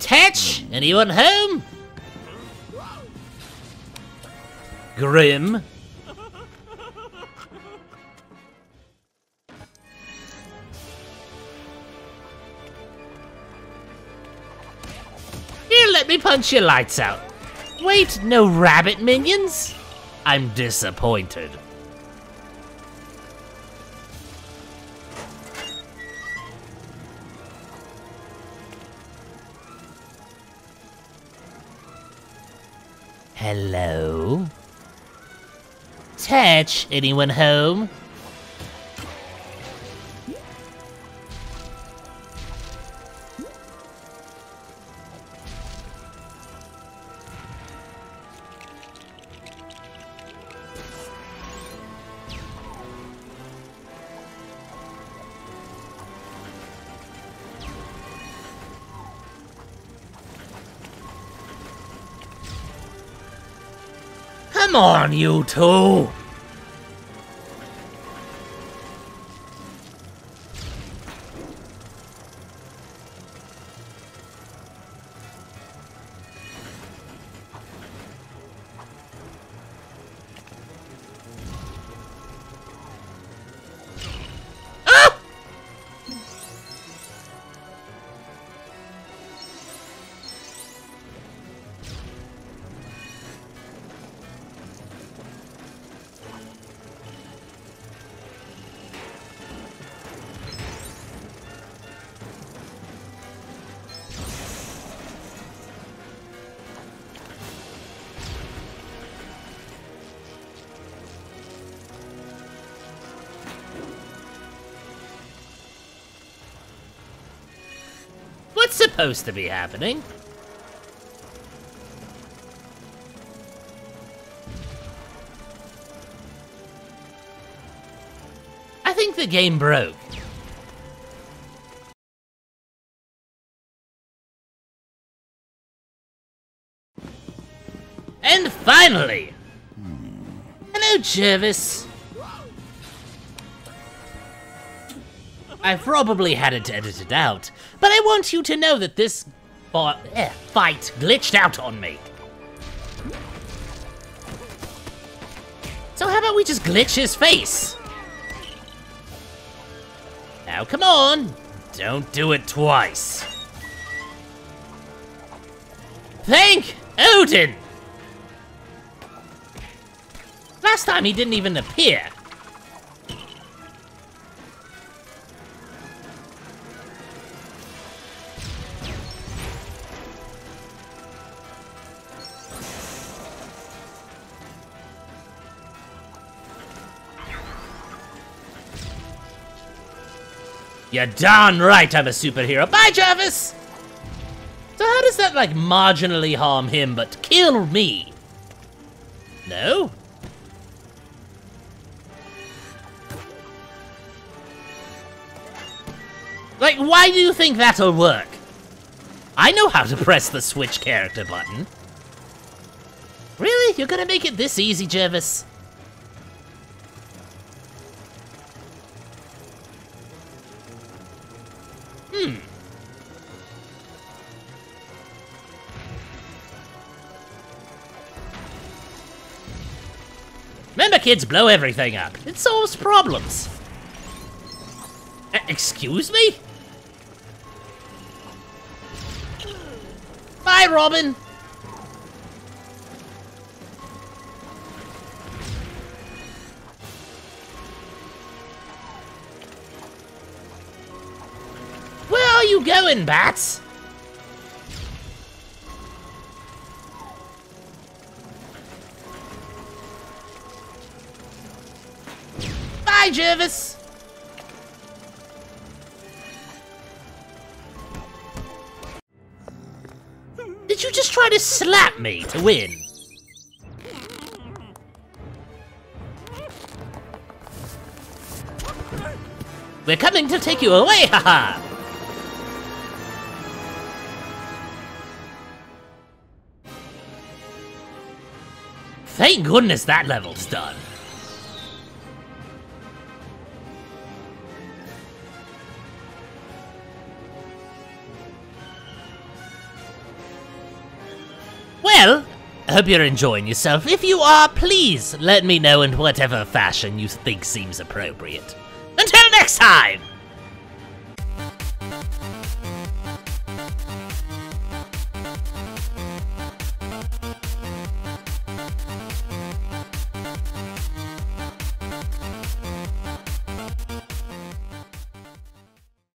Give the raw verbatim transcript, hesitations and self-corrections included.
Tetch, anyone home? Grim. Here, let me punch your lights out. Wait, no rabbit minions? I'm disappointed. Hello? Tetch, anyone home? Come on, you two! Ah! What's supposed to be happening? I think the game broke. And finally! Hello, Jervis. I probably had it edited out, but I want you to know that this uh, eh, fight glitched out on me. So how about we just glitch his face? Now come on, don't do it twice. Thank Odin! Last time he didn't even appear. You're darn right I'm a superhero. Bye, Jarvis! So how does that, like, marginally harm him but kill me? No? Like, why do you think that'll work? I know how to press the switch character button. Really? You're gonna make it this easy, Jervis? Hmm. Remember, kids, blow everything up. It solves problems. Uh, excuse me? Bye, Robin. Where are you going, Bats? Bye, Jervis. Did you just try to slap me to win? We're coming to take you away, haha! Thank goodness that level's done. Well, I hope you're enjoying yourself. If you are, please let me know in whatever fashion you think seems appropriate. Until next time!